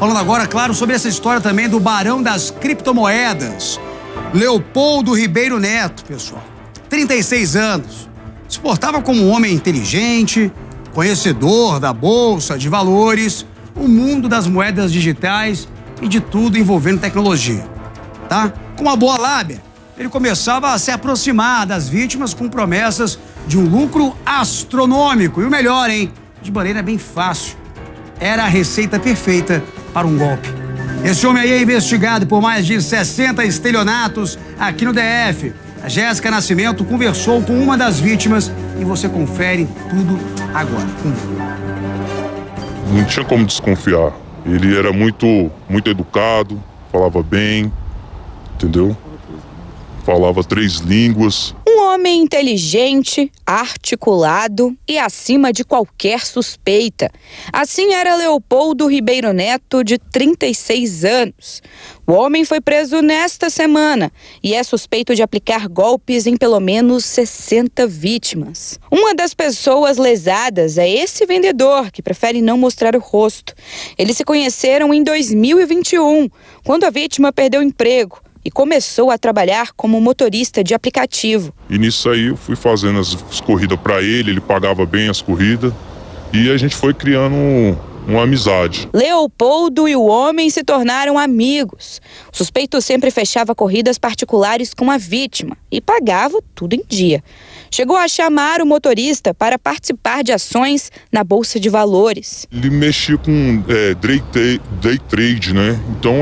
Falando agora, claro, sobre essa história também do barão das criptomoedas, Leopoldo Ribeiro Neto, pessoal. 36 anos. Se portava como um homem inteligente, conhecedor da bolsa, de valores, o mundo das moedas digitais e de tudo envolvendo tecnologia, tá? Com uma boa lábia, ele começava a se aproximar das vítimas com promessas de um lucro astronômico. E o melhor, hein? De maneira bem fácil. Era a receita perfeita para um golpe. Esse homem aí é investigado por mais de 60 estelionatos aqui no DF. A Jéssica Nascimento conversou com uma das vítimas e você confere tudo agora. Não tinha como desconfiar. Ele era muito educado, falava bem, entendeu? Falava 3 línguas. Um homem inteligente, articulado e acima de qualquer suspeita. Assim era Leopoldo Ribeiro Neto, de 36 anos. O homem foi preso nesta semana e é suspeito de aplicar golpes em pelo menos 60 vítimas. Uma das pessoas lesadas é esse vendedor, que prefere não mostrar o rosto. Eles se conheceram em 2021, quando a vítima perdeu o emprego e começou a trabalhar como motorista de aplicativo. E nisso aí eu fui fazendo as corridas para ele pagava bem as corridas e a gente foi criando uma amizade. Leopoldo e o homem se tornaram amigos. O suspeito sempre fechava corridas particulares com a vítima e pagava tudo em dia. Chegou a chamar o motorista para participar de ações na Bolsa de Valores. Ele mexia com day trade, né? Então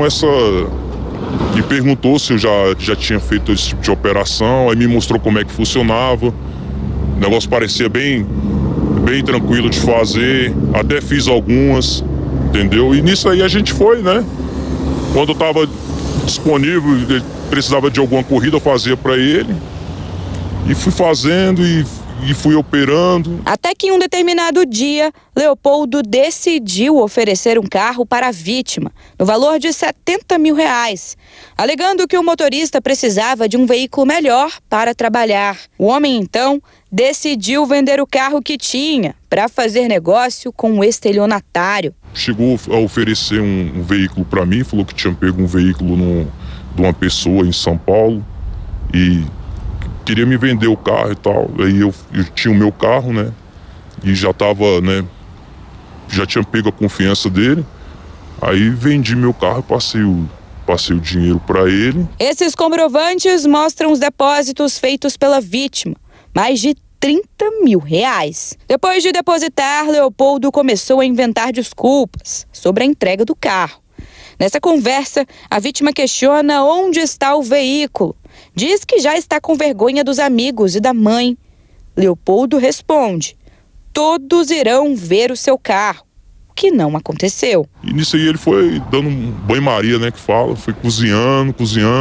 me perguntou se eu já tinha feito esse tipo de operação, aí me mostrou como é que funcionava. O negócio parecia bem tranquilo de fazer, até fiz algumas, entendeu? E nisso aí a gente foi, né? Quando eu estava disponível, ele precisava de alguma corrida, eu fazia para ele. E fui fazendo e fui operando. Até que em um determinado dia, Leopoldo decidiu oferecer um carro para a vítima, no valor de R$70 mil, alegando que o motorista precisava de um veículo melhor para trabalhar. O homem, então, decidiu vender o carro que tinha para fazer negócio com o estelionatário. Chegou a oferecer um veículo para mim, falou que tinha pego um veículo de uma pessoa em São Paulo e queria me vender o carro e tal. Aí eu tinha o meu carro, né? E já tava, né? Já tinha pego a confiança dele. Aí vendi meu carro e passei o dinheiro para ele. Esses comprovantes mostram os depósitos feitos pela vítima. Mais de R$30 mil. Depois de depositar, Leopoldo começou a inventar desculpas sobre a entrega do carro. Nessa conversa, a vítima questiona onde está o veículo. Diz que já está com vergonha dos amigos e da mãe. Leopoldo responde: todos irão ver o seu carro, o que não aconteceu. E nisso aí ele foi dando um banho-maria, né, que fala, foi cozinhando,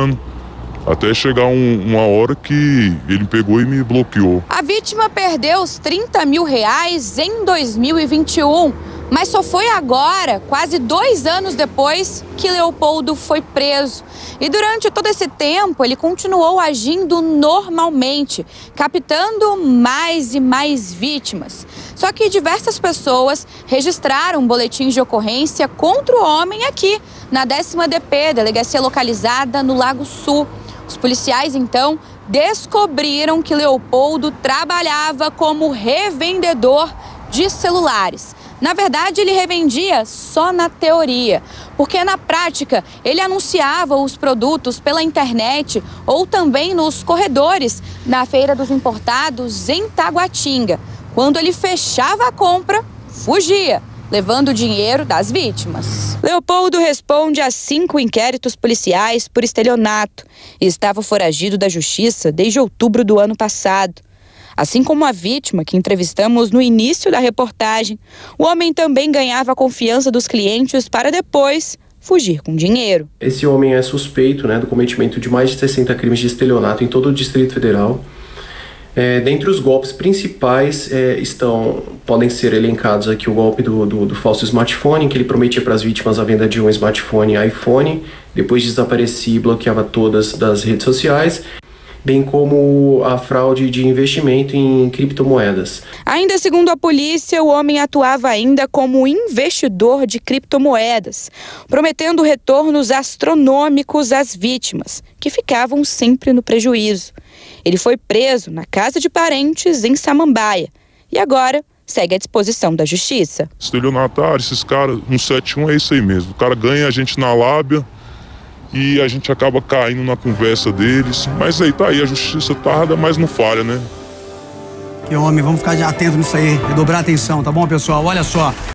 até chegar uma hora que ele pegou e me bloqueou. A vítima perdeu os R$30 mil em 2021, mas só foi agora, quase 2 anos depois, que Leopoldo foi preso. E durante todo esse tempo, ele continuou agindo normalmente, captando mais e mais vítimas. Só que diversas pessoas registraram boletins de ocorrência contra o homem aqui, na 10ª DP, delegacia localizada no Lago Sul. Os policiais, então, descobriram que Leopoldo trabalhava como revendedor de celulares. Na verdade, ele revendia só na teoria, porque na prática ele anunciava os produtos pela internet ou também nos corredores na Feira dos Importados em Taguatinga. Quando ele fechava a compra, fugia, levando o dinheiro das vítimas. Leopoldo responde a 5 inquéritos policiais por estelionato e estava foragido da justiça desde outubro do ano passado. Assim como a vítima que entrevistamos no início da reportagem, o homem também ganhava a confiança dos clientes para depois fugir com dinheiro. Esse homem é suspeito, do cometimento de mais de 60 crimes de estelionato em todo o Distrito Federal. Dentre os golpes principais podem ser elencados aqui o golpe do falso smartphone, em que ele prometia para as vítimas a venda de um smartphone iPhone, depois desaparecia e bloqueava todas das redes sociais. bem como a fraude de investimento em criptomoedas. Ainda segundo a polícia, o homem atuava ainda como investidor de criptomoedas, prometendo retornos astronômicos às vítimas, que ficavam sempre no prejuízo. Ele foi preso na casa de parentes em Samambaia e agora segue à disposição da justiça. Estelionatário, esses caras, 171 é isso aí mesmo. O cara ganha a gente na lábia e a gente acaba caindo na conversa deles. Mas aí tá aí, a justiça tarda, mas não falha, né? Que homem, vamos ficar atento nisso aí, redobrar a atenção, tá bom, pessoal? Olha só.